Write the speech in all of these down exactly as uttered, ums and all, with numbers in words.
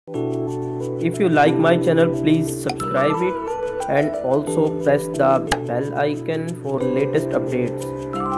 If you like my channel, please subscribe it and also press the bell icon for latest updates.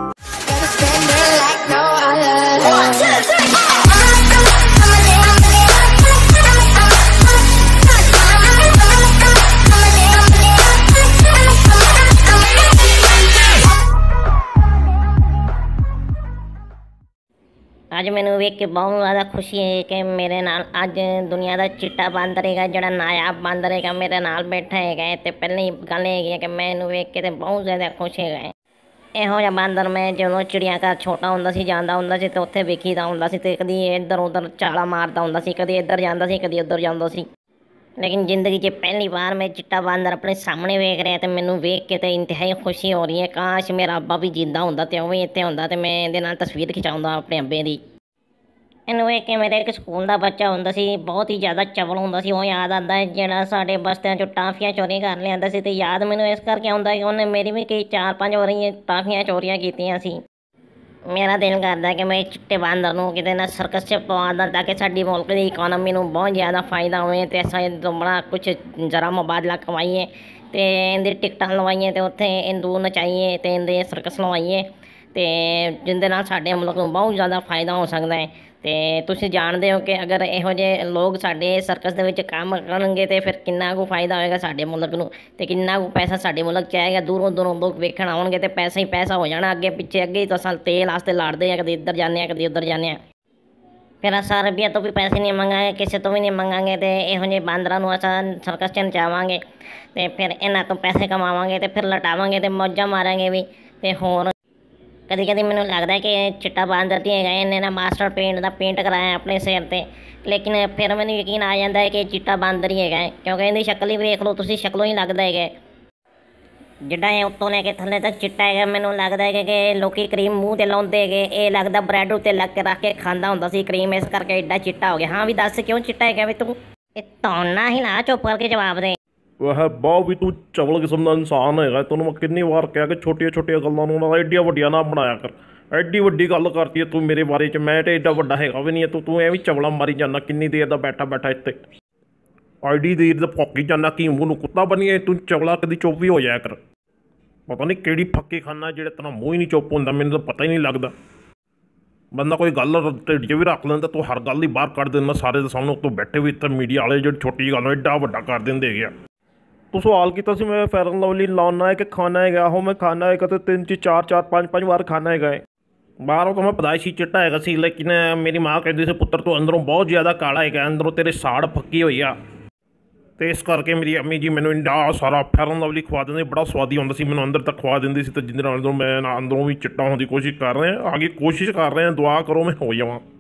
अज मैनू वेख के बहुत ज़्यादा खुशी है कि मेरे नाल अज दुनिया का चिट्टा बांदर है जोड़ा नायाब बांदर है मेरे नाल बैठा है। तो पहले ही गल है कि मैं इनू वेख के बहुत ज़्यादा खुश है। इहो जिहा बांदर मैं जो चिड़िया घर छोटा होंदा सी जांदा होंदा सी ते उत्थे वेखीदा होंदा सी ते कदी इधर उधर चाला मारदा होंदा सी, कदी इधर जांदा सी कदी उधर जांदा सी। लेकिन जिंदगी च पहली बार मैं चिट्टा बांदर अपने सामने वेख रहा तो मैनू वेख के ते इंतहाई खुशी हो रही है। काश मेरा अब्बा भी जिंदा होंदा ते ओह भी इत्थे होंदा ते मैं इहदे नाल तस्वीर खिचाउंदा अपने अब्बे दी। इनू वेख के मेरे एक स्कूल का बच्चा होंदा सी, बहुत ही ज़्यादा चवल होंदा सी। वो याद आता है जिहड़ा साडे बस्तियां चों टाफियां चोरी कर लिआंदा सी ते याद मैनू इस करके आउंदा कि उन्हें मेरी भी कई चार पाँच वारी टाफियां चोरियां कीतियां सी। मेरा दिल करदा कि मैं चिट्टे बांदर नूं किते ना सर्कस च पवा दा ताकि साडी मुल्क की इकोनॉमी नूं बहुत ज़्यादा फायदा होवे ते असां इहदों बड़ा कुछ जरा मुबादला कमाईए ते इहदी टिकटां लवाईए ते उत्थे हिंदू नचाईए ते इहदे सर्कस लवाईए ते जिंदे नाल साडे मुल्क नूं बहुत ज़्यादा फायदा हो सकदा है। तो तुसीं जानते हो कि अगर इहो जिहे लोग साडे सर्कस दे विच काम करनगे तो फिर किन्ना कु फायदा होएगा साडे मुल्क नूं ते किन्ना कु पैसा साडे मुल्क च आएगा। दूरों दूरों लोग वेखण आउणगे ते पैसा ही पैसा हो जाना। अगे पिछे अगे तो असां तेल वास्ते लड़दे कदे इधर जाने कदे उधर जाने। फिर असां रबिया तो भी पैसे नहीं मंगांगे, किसी तो भी नहीं मंगांगे तो इहो जिहे बांदरां नूं असां सर्कस च नचावांगे ते फिर इन्हां तो पैसे कमावांगे ते फिर लटावांगे ते मौजां मारांगे भी। ते होर कदी कदी मैनू लगता है कि चिट्टा बांदर दी है इन्हें ना मास्टर पेंट का पेंट कराया अपने सिर पर, लेकिन फिर मैनू यकीन आ जाता है कि चिट्टा बांदर ही है क्योंकि इहदी शक्ल ही वेख लो तुसीं, शक्लों ही लगता है जिड्डा है उत्तों लैके थल्ले तक चिट्टा है। मैनू लगता है कि लोग क्रीम मूँह ते लाउंदे है, ये लगता ब्रैड उत्ते लग के रख के खांदा हुंदा सी क्रीम, इस करके एड्डा चिट्टा हो गया। हाँ भी दस क्यों चिट्टा है भी तू तौना ही ला, चुप करके जवाब दे। वह बहुत भी तू चवल किस्म का इंसान है। तेन मैं कितनी बार कहा कि छोटिया छोटिया गलों एडिया वड्डिया ना बनाया कर। एड्डी वड्डी गल करती है तू मेरे बारे च, मैं तो एडा वड्डा है भी नहीं है। तू तू एवं चवला मारी जाना किन्नी देर का बैठा बैठा इतने एडी देर का फौकी जाना कि मूँह कुत्ता बनिए। तू चवला कभी चुप भी हो जाया कर। पता नहीं किहड़ी फक्की खाना जेड़ा तेरा मूँह ही नहीं चुप होंदा, मैनूं तो पता ही नहीं लगता। बंदा कोई गल ढिड च भी रख लेंदा तू हर गल ही बाहर कर देना सारे दे सामने। तू बैठे भी इतने मीडिया वाले जो छोटी गल एडा वड्डा कर देंदे गया। तू सवाल किया सी मैं फेयर एंड लवली लाना है कि खाना है, हो मैं खाना है तो तीन ची चार चार पाँच पाँच बार खाना है। बाहरों तो मैं पदाइशी चिट्टा है सी, लेकिन मेरी माँ कहती सी पुत्र तू अंदरों बहुत ज़्यादा काला है, अंदरों तेरे साड़ पक्की हुई आ। तो इस करके मेरी अम्मी जी मैंने इंडा सारा फेयर एंड लवली खवा देंगे, बड़ा स्वादी होंदा सी, मैंने अंदर तक खवा देंदी सी। तो जिंदे अंदरों मैं अंदरों भी चिट्टा होने की कोशिश कर रहे हैं, आगे कोशिश कर रहे हैं, दुआ करो मैं हो जावां।